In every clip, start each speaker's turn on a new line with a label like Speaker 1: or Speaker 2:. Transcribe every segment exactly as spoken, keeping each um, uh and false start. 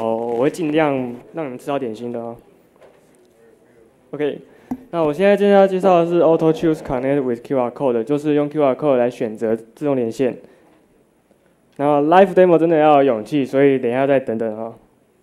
Speaker 1: 哦，我会尽量让你们吃到点心的哦。OK， 那我现在接下来介绍的是 Auto Choose Connect with Q R Code， 就是用 Q R Code 来选择自动连线。然后 Live Demo 真的要有勇气，所以等一下再等等啊。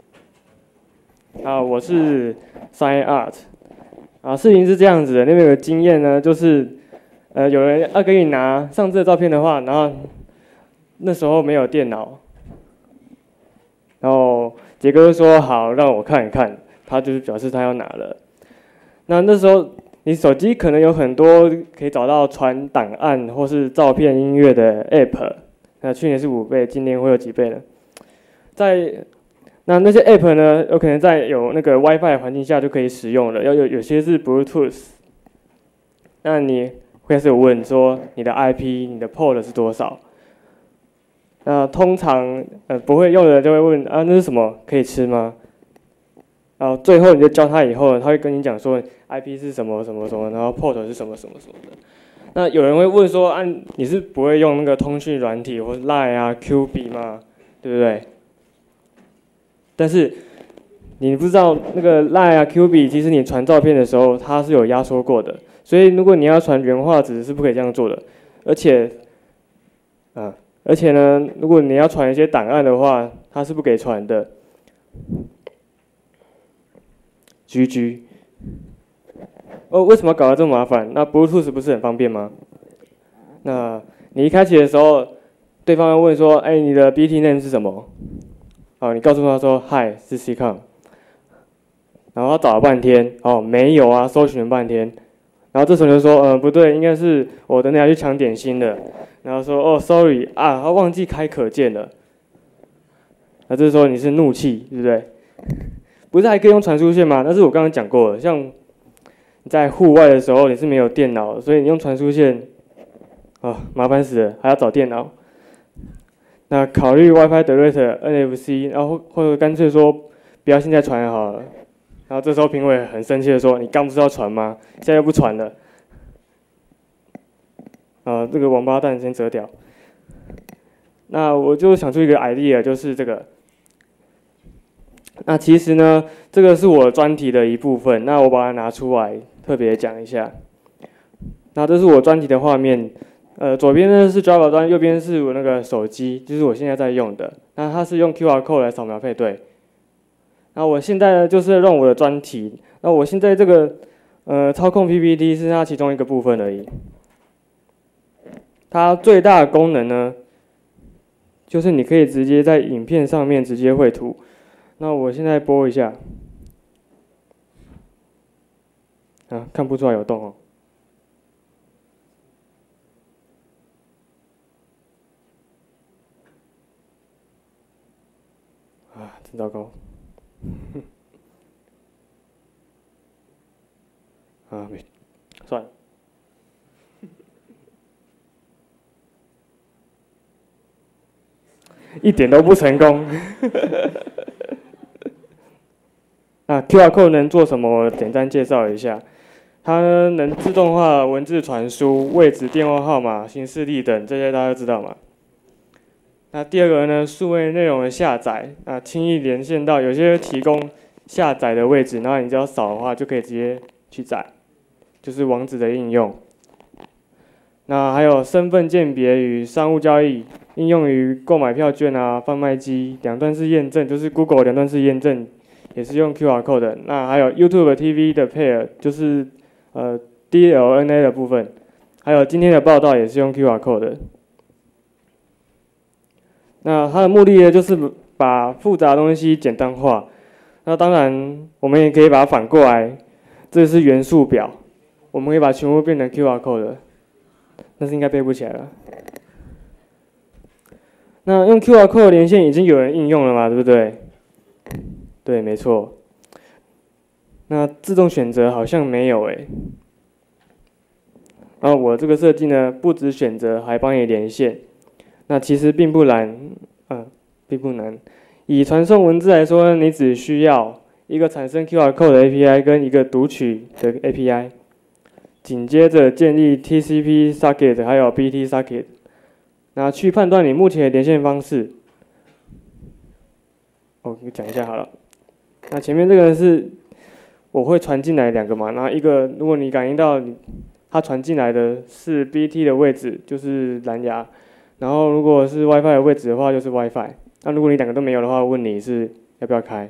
Speaker 1: 啊，我是 Sign Art。啊，事情是这样子的，那边有个经验呢，就是呃有人要给你拿上次的照片的话，然后那时候没有电脑，然后杰哥说好让我看一看，他就是表示他要拿了。那那时候你手机可能有很多可以找到传档案或是照片、音乐的 App， 那去年是五倍，今年会有几倍呢？在那那些 App 呢，有可能在有那个 WiFi 环境下就可以使用了，要有有些是 Bluetooth。那你会开始问说你的 I P、你的 Port 是多少？那通常呃不会用的人就会问啊，那是什么？可以吃吗？然后最后你就教他以后，他会跟你讲说 I P 是什么什么什么，然后 Port 是什么什么什么的。那有人会问说啊，你是不会用那个通讯软体或是 Line 啊、Q B 吗？对不对？但是你不知道那个 Line 啊、Q B， 其实你传照片的时候它是有压缩过的，所以如果你要传原画质是不可以这样做的。而且，啊，而且呢，如果你要传一些档案的话，它是不给传的。G G， 哦，为什么搞得这么麻烦？那 Bluetooth 不是很方便吗？那你一开启的时候，对方会问说：“哎，你的 B T name 是什么？”哦，你告诉他说 ：“Hi， 是 C COM。”然后他找了半天，哦，没有啊，搜寻了半天。然后这时候就说：“嗯、呃，不对，应该是我等下去抢点心的。”然后说：“哦 ，sorry 啊，他忘记开可见了。”那这时候你是怒气，对不对？不是还可以用传输线吗？但是我刚刚讲过了，像你在户外的时候你是没有电脑的，所以你用传输线，啊，麻烦死了，还要找电脑。那考虑 WiFi Direct、N F C， 然后或者干脆说不要现在传好了。然后这时候评委很生气的说：“你刚不是要传吗？现在又不传了。”啊，这个王八蛋先折掉。那我就想出一个 idea， 就是这个。那其实呢，这个是我专题的一部分，那我把它拿出来特别讲一下。那这是我专题的画面，呃，左边呢是 Java 端，右边是我那个手机，就是我现在在用的。那它是用 Q R code 来扫描配对。那我现在呢就是用我的专题，那我现在这个呃操控 P P T 是它其中一个部分而已。它最大的功能呢，就是你可以直接在影片上面直接绘图。那我现在播一下，啊，看不出来有动哦。啊，真糟糕。啊，没，算了。一点都不成功。那 Q R code 能做什么？我简单介绍一下。它呢能自动化文字传输、位置、电话号码、行事历等，这些大家都知道嘛。那第二个呢，数位内容的下载，啊，轻易连线到有些提供下载的位置，然后你只要扫的话就可以直接去载，就是网址的应用。那还有身份鉴别与商务交易，应用于购买票券啊、贩卖机、两段式验证，就是 Google 两段式验证。也是用 Q R code 的，那还有 YouTube T V 的 Pair， 就是呃 D L N A 的部分，还有今天的报道也是用 Q R code 的。那它的目的呢，就是把复杂的东西简单化。那当然，我们也可以把它反过来，这是元素表，我们可以把全部变成 Q R code 的，但是应该背不起来了。那用 Q R code 连线已经有人应用了嘛，对不对？对，没错。那自动选择好像没有诶。然后我这个设计呢，不止选择，还帮你连线。那其实并不难，嗯，并不难。以传送文字来说，你只需要一个产生 Q R code 的 A P I 跟一个读取的 A P I， 紧接着建立 T C P socket 还有 B T socket， 那去判断你目前的连线方式。 我讲一下好了。那前面这个是我会传进来两个嘛，然后一个如果你感应到它传进来的是 B T 的位置，就是蓝牙，然后如果是 WiFi 的位置的话，就是 WiFi。那如果你两个都没有的话，问你是要不要开。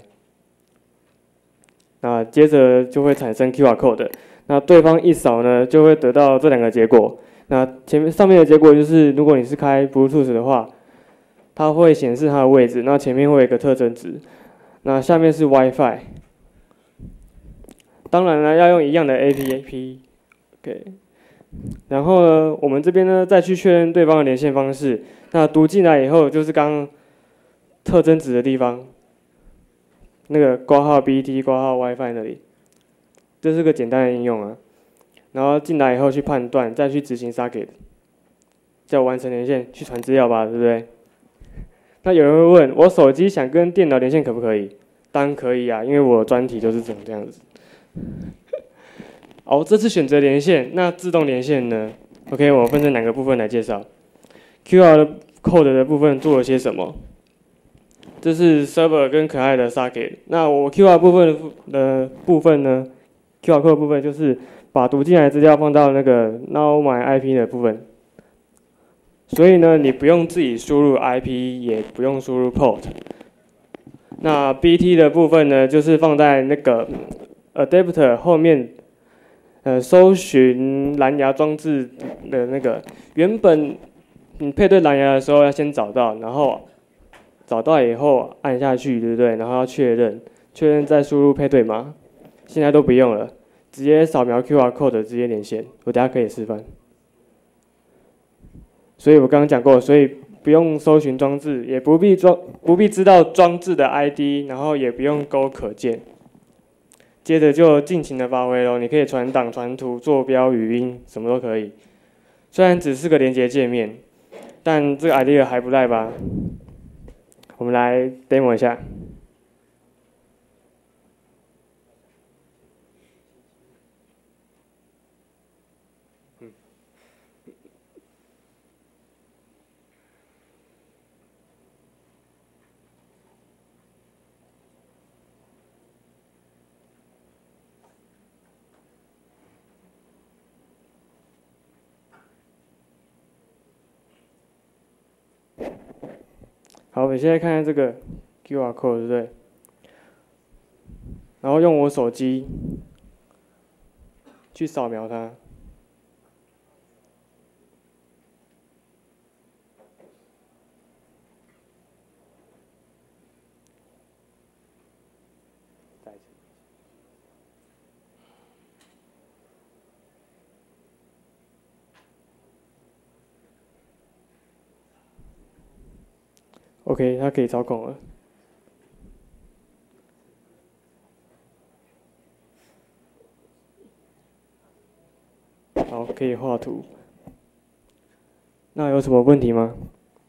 Speaker 1: 那接着就会产生 Q R code， 那对方一扫呢，就会得到这两个结果。那前面上面的结果就是，如果你是开 Bluetooth 的话，它会显示它的位置，那前面会有一个特征值，那下面是 WiFi。当然了，要用一样的 A P P，OK。然后呢，我们这边呢再去确认对方的连线方式。那读进来以后，就是刚刚特征值的地方，那个挂号 B T 挂号 WiFi 那里，这是个简单的应用啊。然后进来以后去判断，再去执行 socket， 叫完成连线，去传资料吧，对不对？那有人会问，我手机想跟电脑连线可不可以？当然可以啊，因为我专题就是长这样子。好，这次选择连线，那自动连线呢 ？OK， 我分成两个部分来介绍。Q R code 的部分做了些什么？这是 server 跟可爱的 socket。那我 Q R 部分的部分呢 ？Q R code 的部分就是把读进来的资料放到那个 Now My I P 的部分。所以呢，你不用自己输入 I P， 也不用输入 port。那 B T 的部分呢，就是放在那个 adapter 后面，呃，搜寻蓝牙装置的那个。原本你配对蓝牙的时候要先找到，然后找到以后按下去，对不对？然后要确认，确认再输入配对码。现在都不用了，直接扫描 Q R code 直接连线。我等下可以示范。所以我刚刚讲过，所以不用搜寻装置，也不必装，不必知道装置的 I D， 然后也不用勾可见。接着就尽情的发挥咯，你可以传档、传图、坐标、语音，什么都可以。虽然只是个连接界面，但这个 idea 还不赖吧？我们来 demo 一下。好，我现在看看这个 Q R code， 对不对？然后用我手机去扫描它。OK， 它可以操控了。好，可以画图。那有什么问题吗？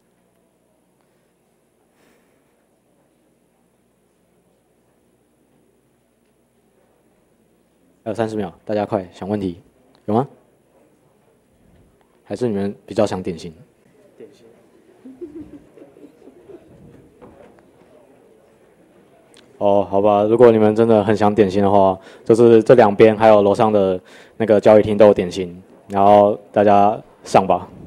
Speaker 2: 还有三十秒，大家快想问题，有吗？还是你们比较想点心？
Speaker 1: 点心。
Speaker 2: 哦，好吧，如果你们真的很想点心的话，就是这两边还有楼上的那个交易厅都有点心，然后大家上吧。